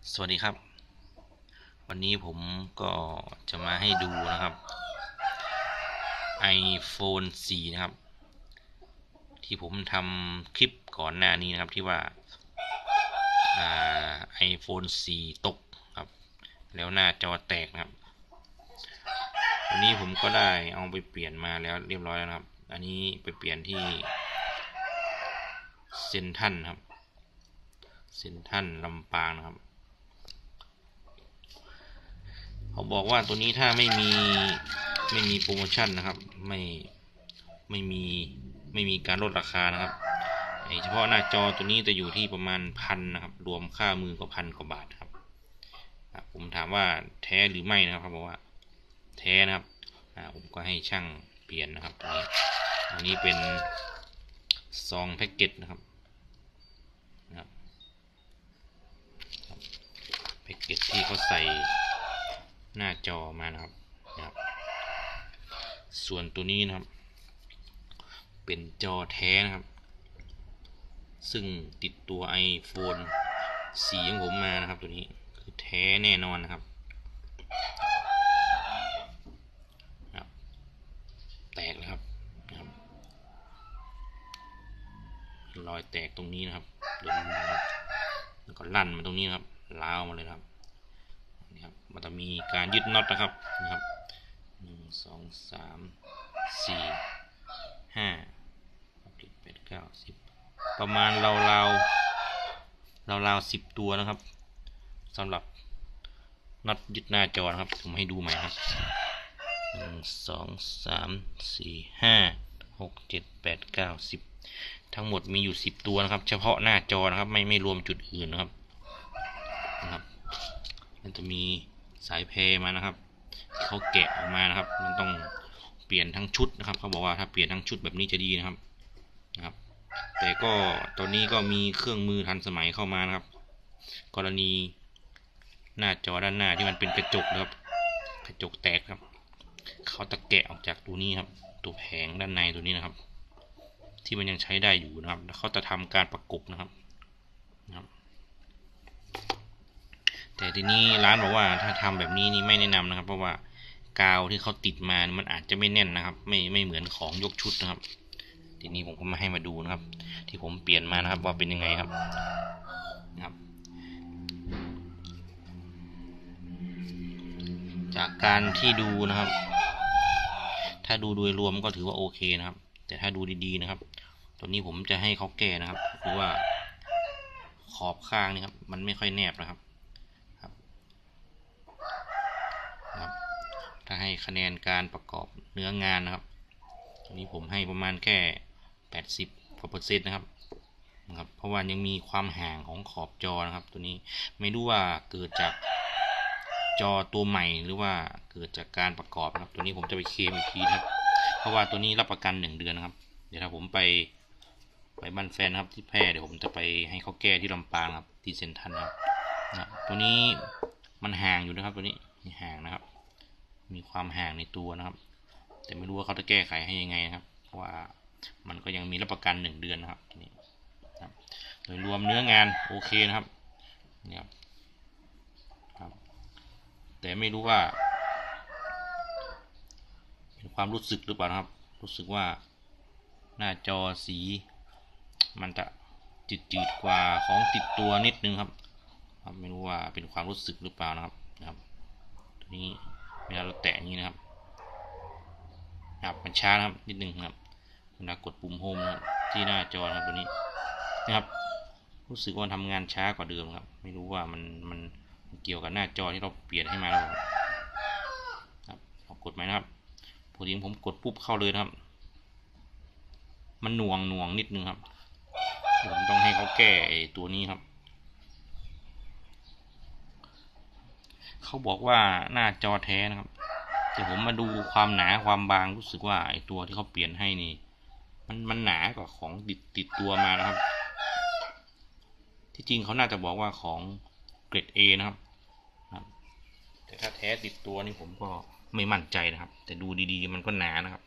สวัสดีครับวันนี้ผมก็จะมาให้ดูนะครับ iPhone 4 นะครับที่ผมทำคลิปก่อนหน้านี้นะครับที่ว่าiPhone 4 ตกครับแล้วหน้าจอแตกนะครับวันนี้ผมก็ได้เอาไปเปลี่ยนมาแล้วเรียบร้อยแล้วนะครับอันนี้ไปเปลี่ยนที่เซ็นทรัลครับเซ็นทรัลลำปางนะครับเขาบอกว่าตัวนี้ถ้าไม่มีโปรโมชั่นนะครับไม่มีไม่มีการลดราคานะครับเฉพาะหน้าจอตัวนี้จะอยู่ที่ประมาณพันนะครับรวมค่ามือก็พันกว่าบาทครับผมถามว่าแท้หรือไม่นะครับเขาบอกว่าแท้นะครับผมก็ให้ช่างเปลี่ยนนะครับอันนี้เป็นซองแพ็กเกจนะครับแพ็กเกจที่เขาใส่หน้าจอมานะครับส่วนตัวนี้นะครับเป็นจอแท้นะครับซึ่งติดตัว iPhone 4 ของผมมานะครับตัวนี้คือแท้แน่นอนนะครับแตกแล้วครับรอยแตกตรงนี้นะครับโดนนะครับแล้วก็ลั่นมาตรงนี้นะครับล้าวมาเลยครับนี่ครับมันจะมีการยึดน็อตนะครับ1 2 3 4 5 6 7 8 9 10ประมาณราว10 ตัวนะครับสำหรับน็อตยึดหน้าจอนะครับผมให้ดูใหม่ครับ1 2 3 4 5 6 7 8 9 10ทั้งหมดมีอยู่10 ตัวนะครับเฉพาะหน้าจอนะครับไม่รวมจุดอื่นนะครับมันจะมีสายเพลมานะครับเขาแกะออกมานะครับมันต้องเปลี่ยนทั้งชุดนะครับเขาบอกว่าถ้าเปลี่ยนทั้งชุดแบบนี้จะดีนะครับแต่ก็ตอนนี้ก็มีเครื่องมือทันสมัยเข้ามานะครับกรณีหน้าจอด้านหน้าที่มันเป็นกระจกนะครับกระจกแตกครับเขาตะแกะออกจากตัวนี้ครับตัวแผงด้านในตัวนี้นะครับที่มันยังใช้ได้อยู่นะครับแล้วเขาจะทำการประกบนะครับแต่ทีนี้ร้านบอกว่าถ้าทำแบบนี้นี่ไม่แนะนำนะครับเพราะว่ากาวที่เขาติดมามันอาจจะไม่แน่นนะครับไม่เหมือนของยกชุดนะครับทีนี้ผมก็มาให้มาดูนะครับที่ผมเปลี่ยนมานะครับว่าเป็นยังไงครับจากการที่ดูนะครับถ้าดูโดยรวมก็ถือว่าโอเคนะครับแต่ถ้าดูดีๆนะครับตัวนี้ผมจะให้เขาแก้นะครับคือว่าขอบข้างนี่ครับมันไม่ค่อยแนบนะครับถ้าให้คะแนนการประกอบเนื้องานนะครับตัวนี้ผมให้ประมาณแค่80%นะครับเพราะว่ายังมีความห่างของขอบจอนะครับตัวนี้ไม่รู้ว่าเกิดจากจอตัวใหม่หรือว่าเกิดจากการประกอบนะครับตัวนี้ผมจะไปเคลมอีกทีนะครับเพราะว่าตัวนี้รับประกัน1 เดือนนะครับเดี๋ยวถ้าผมไปบ้านแฟนครับที่แพร่เดี๋ยวผมจะไปให้เขาแก้ที่ลำปางครับที่เซ็นทรัลครับตัวนี้มันห่างอยู่นะครับตัวนี้ห่างนะครับมีความห่างในตัวนะครับแต่ไม่รู้ว่าเขาจะแก้ไขให้ยังไงนะครับเพราะว่ามันก็ยังมีรับประกัน1 เดือนนะครับนี่โดยรวมเนื้องานโอเคนะครับเนี่ยครับแต่ไม่รู้ว่าเป็นความรู้สึกหรือเปล่านะครับรู้สึกว่าหน้าจอสีมันจะจืดกว่าของติดตัวนิดนึงครับไม่รู้ว่าเป็นความรู้สึกหรือเปล่านะครับตัวนี้เวลาเราแตะนี้นะครับมันช้านะครับนิดนึงครับเวลากดปุ่มโฮมนะครับที่หน้าจอนะครับตัวนี้นะครับรู้สึกว่าทำงานช้ากว่าเดิมครับไม่รู้ว่ามันเกี่ยวกับหน้าจอที่เราเปลี่ยนให้มาแล้วครับกดไหมนะครับพอดีผมกดปุ๊บเข้าเลยนะครับมันหน่วงนิดนึงครับผมต้องให้เขาแก้ตัวนี้ครับเขาบอกว่าหน้าจอแท้นะครับแต่ผมมาดูความหนาความบางรู้สึกว่าไอตัวที่เขาเปลี่ยนให้นี่มันหนากว่าของติดตัวมานะครับที่จริงเขาน่าจะบอกว่าของเกรด A นะครับแต่ถ้าแท้ติดตัวนี่ผมก็ไม่มั่นใจนะครับแต่ดูดีๆมันก็หนานะครับ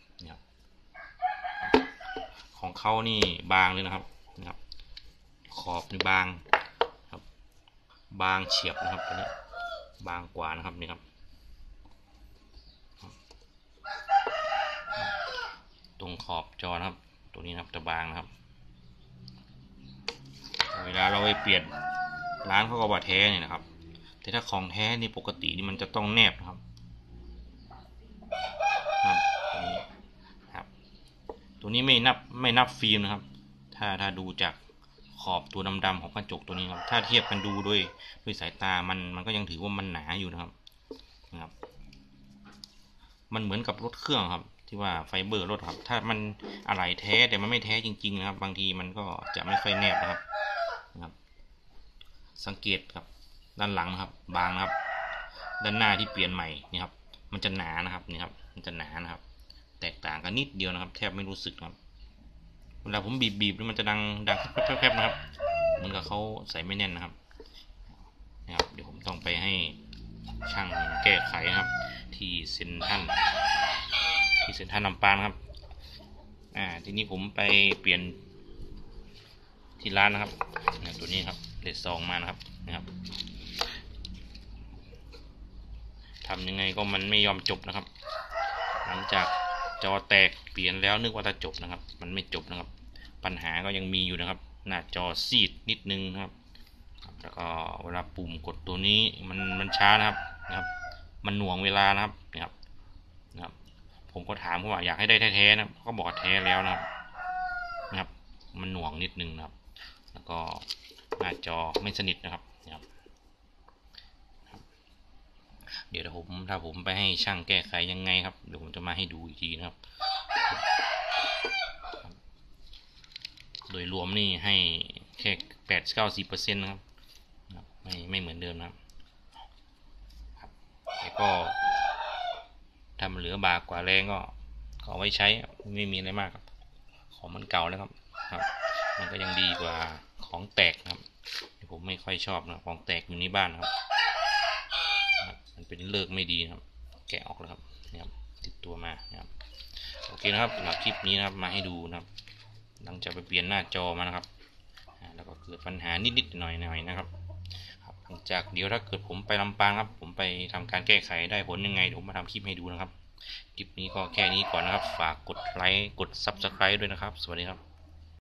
ของเขานี่บางเลยนะครับขอบนี่บางครับบางเฉียบนะครับตัวนี้บางกว่านะครับนี่ครับตรงขอบจอนะครับตัวนี้นะครับจะบางนะครับเวลาเราไปเปลี่ยนร้านเขาก็บอกแท้เนี่ยนะครับแต่ถ้าของแท้นี่ปกตินี่มันจะต้องแนบนะครับตัวนี้ไม่นับฟิล์มนะครับถ้าดูจากขอบตัวดำๆของกระจกตัวนี้ครับถ้าเทียบกันดูด้วยสายตามันก็ยังถือว่ามันหนาอยู่นะครับมันเหมือนกับรถเครื่องครับที่ว่าไฟเบอร์รถครับถ้ามันอะไรแท้แต่มันไม่แท้จริงๆนะครับบางทีมันก็จะไม่ค่อยแนบนะครับสังเกตครับด้านหลังนะครับบางนะครับด้านหน้าที่เปลี่ยนใหม่นี่ครับมันจะหนานะครับนี่ครับมันจะหนานะครับแตกต่างกันนิดเดียวนะครับแทบไม่รู้สึกครับเวลาผมบีบมันจะดังแคบๆนะครับเหมือนกับเขาใส่ไม่แน่นนะครับเดี๋ยวผมต้องไปให้ช่างแก้ไขนะครับที่เซ็นทรัลลำปางครับทีนี้ผมไปเปลี่ยนที่ร้านนะครับตัวนี้ครับเลข2มานะครับทำยังไงก็มันไม่ยอมจบนะครับหลังจากจอแตกเปลี่ยนแล้วนึกว่าจะจบนะครับมันไม่จบนะครับปัญหาก็ยังมีอยู่นะครับหน้าจอซีดนิดนึงนะครับแล้วก็เวลาปุ่มกดตัวนี้มันช้านะครับมันหน่วงเวลานะครับผมก็ถามเขาว่าอยากให้ได้แท้ๆนะเขาบอกแท้แล้วนะครับมันหน่วงนิดนึงนะครับแล้วก็หน้าจอไม่สนิทนะครับเดี๋ยวถ้าผมไปให้ช่างแก้ไขยังไงครับเดี๋ยวผมจะมาให้ดูอีกทีนะครับโดยรวมนี่ให้แค่80-90%นะครับไม่เหมือนเดิมนะครับแต่ก็ถ้ามันเหลือบากกว่าแรงก็เอาไว้ใช้ไม่มีอะไรมากครับของมันเก่าแล้วครับมันก็ยังดีกว่าของแตกนะครับผมไม่ค่อยชอบนะของแตกอยู่ในบ้านครับมันเป็นเลิกไม่ดีนะครับแกะออกแล้วครับติดตัวมานะครับโอเคนะครับสำหรับคลิปนี้นะครับมาให้ดูนะครับหลังจากไปเปลี่ยนหน้าจอมานะครับแล้วก็เกิดปัญหานิดๆหน่อยๆนะครับหลังจากเดี๋ยวถ้าเกิดผมไปลำปางครับผมไปทำการแก้ไขได้ผลยังไงเดี๋ยวผมมาทำคลิปให้ดูนะครับคลิปนี้ก็แค่นี้ก่อนนะครับฝากกดไลค์กด Subscribe ด้วยนะครับสวัสดีครับ